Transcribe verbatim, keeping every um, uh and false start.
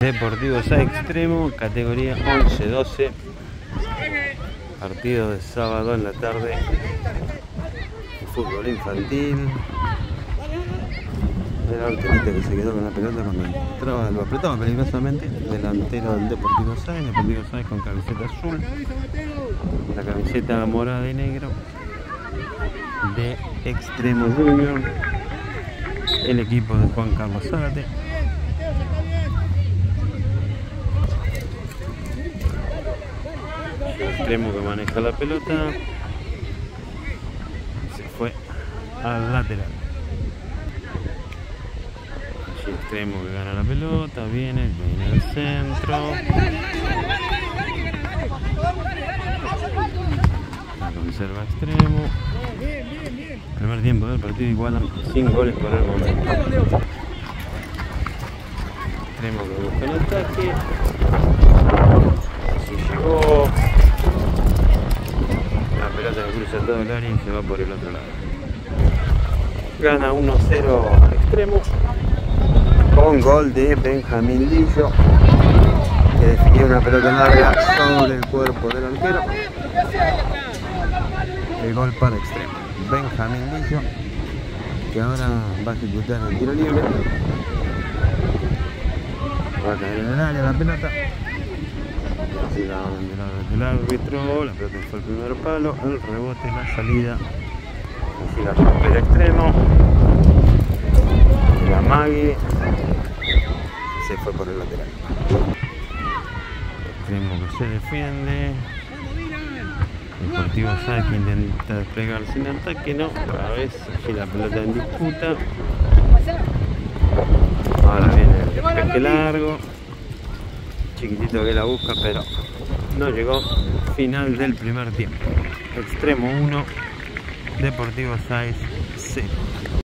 Deportivo Sáenz Extremo, categoría once doce. Partido de sábado en la tarde. Fútbol infantil. El arquerito que se quedó con la pelota cuando entraba, lo apretaba peligrosamente. Delantero del Deportivo Sáenz. Deportivo Sáenz con camiseta azul. La camiseta morada y negro de Extremo Junior. El equipo de Juan Carlos Zárate. Extremo que maneja la pelota. Se fue al lateral. Allí Extremo que gana la pelota. Viene, viene al centro. La conserva Extremo. Primer tiempo del partido igualan sin goles por el momento. Extremo que busca el ataque. Así llegó. La pelota que cruza todo el área y se va por el otro lado. Gana uno cero Extremo con gol de Benjamín Lillo, que definió una pelota larga sobre el cuerpo del arquero. El gol para Extremo. Benjamín Lillo, que ahora va a ejecutar el tiro libre. Va a caer en el área la pelota. Así la orden del árbitro. La pelota fue el primer palo. El rebote, la salida. Así la rompe el Extremo. La Magui se fue por el lateral. Extremo que se defiende. Deportivo Sáenz que intenta desplegar sin ataque, no, otra vez aquí la pelota en disputa. Ahora viene el despeje largo, chiquitito que la busca pero no llegó. Final del primer tiempo. Extremo uno, Deportivo Sáenz cero.